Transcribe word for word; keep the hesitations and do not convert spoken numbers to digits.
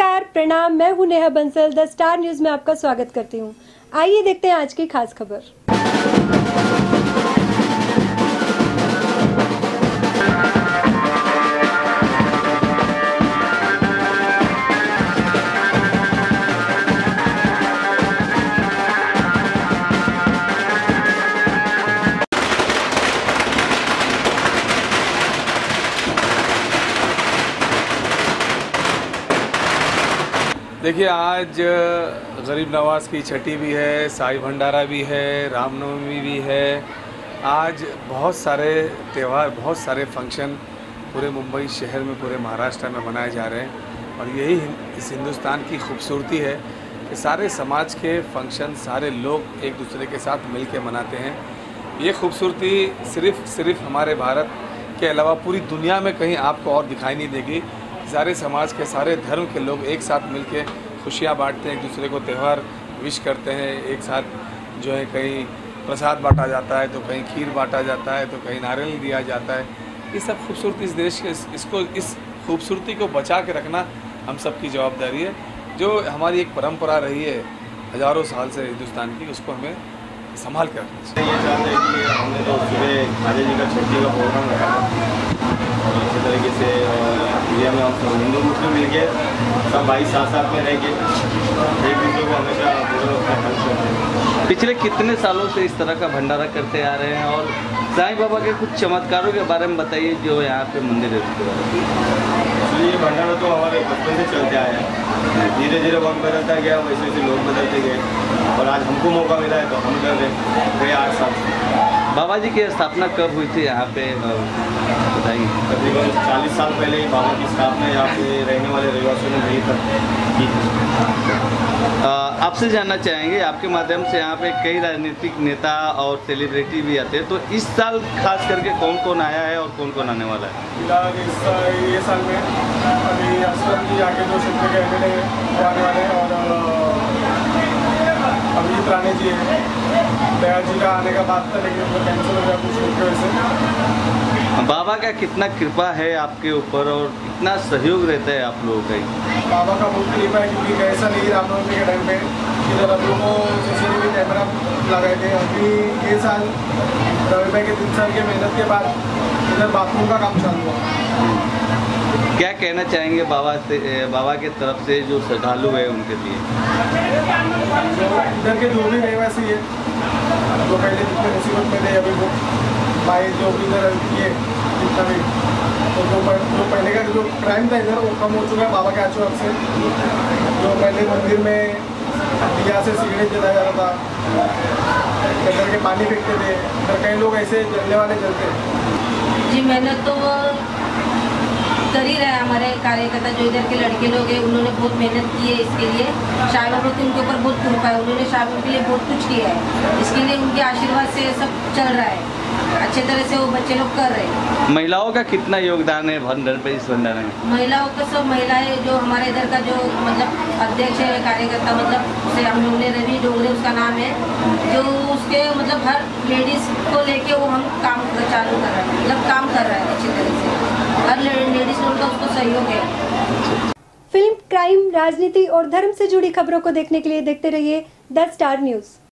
नमस्कार, प्रणाम। मैं हूं Neha Bansal. The star news में आपका स्वागत करती हूं। आइए देखते हैं आज की खास खबर। देखिए, आज गरीब नवाज की छठी भी है, साई भंडारा भी है, रामनवमी भी है। आज बहुत सारे त्यौहार, बहुत सारे फंक्शन पूरे मुंबई शहर में, पूरे महाराष्ट्र में मनाए जा रहे हैं। और यही इस हिंदुस्तान की खूबसूरती है कि सारे समाज के फंक्शन सारे लोग एक दूसरे के साथ मिल के मनाते हैं। ये खूबसूरती सिर्फ सिर्फ हमारे भारत के अलावा पूरी दुनिया में कहीं आपको और दिखाई नहीं देगी। सारे समाज के, सारे धर्म के लोग एक साथ मिलके खुशियाँ बांटते हैं, एक दूसरे को त्यौहार विश करते हैं। एक साथ जो है कहीं प्रसाद बांटा जाता है, तो कहीं खीर बांटा जाता है, तो कहीं नारियल दिया जाता है। ये सब खूबसूरती इस देश के, इसको इस खूबसूरती को बचा के रखना हम सब की जवाबदारी है। जो हमारी एक परंपरा रही है हज़ारों साल से हिंदुस्तान की, उसको हमें संभाल कर रखना चाहिए। ये चाहते हैं कि हमने तो सुबह खाजा जी का छठी का प्रोग्राम रखा और अच्छी तरीके से इंडिया में हम सब हिंदू मुस्लिम मिल के सब भाई साथ साथ में रह के एक दूसरे को हमेशा हेल्प करते हैं। पिछले कितने सालों से इस तरह का भंडारा करते आ रहे हैं, और साईं बाबा के कुछ चमत्कारों के बारे में बताइए जो यहाँ पे मंदिर है उसके बारे में। ये भंडारा तो हमारे बचपन से चलते आए हैं, धीरे धीरे वक्त बदलता गया, वैसे वैसे लोग बदलते गए और आज हमको मौका मिला है तो हम कर रहे गए आठ साल। बाबा जी की स्थापना कब हुई थी यहाँ पे, बताइए। तकरीबन चालीस साल पहले ही बाबा की स्थापना यहाँ पे रहने वाले रहवासियों ने यही की। आपसे जानना चाहेंगे, आपके माध्यम से यहाँ पे कई राजनीतिक नेता और सेलिब्रिटी भी आते हैं, तो इस साल खास करके कौन कौन आया है और कौन कौन आने वाला है? फिलहाल इस ये साल में अभी असलम जी आके जो क्षेत्र के एम एल ए आने वाले हैं और अभिजीत राणे जी हैं। दया जी का आने का बात था लेकिन वो कैंसिल हो गया कुछ की वजह से। बाबा का कितना कृपा है आपके ऊपर और कितना सहयोग रहता है आप लोगों का? बाबा का बहुत कृपा है क्योंकि ऐसा नहीं रामनवमी के टाइम पे इधर हम लोगों को सीसीटीवी कैमरा लगाए थे। अभी ये साल रवि भाई के तीन साल के मेहनत के बाद इधर बाथरूम का काम चालू हुआ। क्या कहना चाहेंगे बाबा से, बाबा के तरफ से जो श्रद्धालु है उनके लिए? जो इधर के जो भी रहवासी है, जो पहले जितने मुसीबत में थे, अभी वो भाई जो भी इधर किए जितना भी, तो जो जो पहले का जो क्राइम था इधर वो कम हो चुका है बाबा के आशीर्वाद से। जो पहले मंदिर में दिया से सिगरेट जलाया जा रहा था, इधर के पानी फेंकते थे, इधर कई लोग ऐसे जलने वाले जलते। जी मेहनत तो कर ही रहे हैं हमारे कार्यकर्ता, जो इधर के लड़के लोग हैं उन्होंने बहुत मेहनत की है इसके लिए। शाह बाबा की उनके ऊपर बहुत कृपा है, उन्होंने शाह बाबा के लिए बहुत कुछ किया है, इसके लिए उनके आशीर्वाद से सब चल रहा है, अच्छे तरह से वो बच्चे लोग कर रहे हैं। महिलाओं का कितना योगदान है भंडारे पे, इस भंडारे में? महिलाओं का सब महिलाएं जो हमारे इधर का जो मतलब अध्यक्ष है, कार्यकर्ता, मतलब उसे हम लोग ने रवि डोंगरे उसका नाम है, जो उसके मतलब हर लेडीज़ को लेके वो हम काम चालू कर रहे हैं, मतलब काम कर रहा है अच्छी तरह से, हर लेडीज लोग का उसको सहयोग है। फिल्म, क्राइम, राजनीति और धर्म से जुड़ी खबरों को देखने के लिए देखते रहिए द स्टार न्यूज़।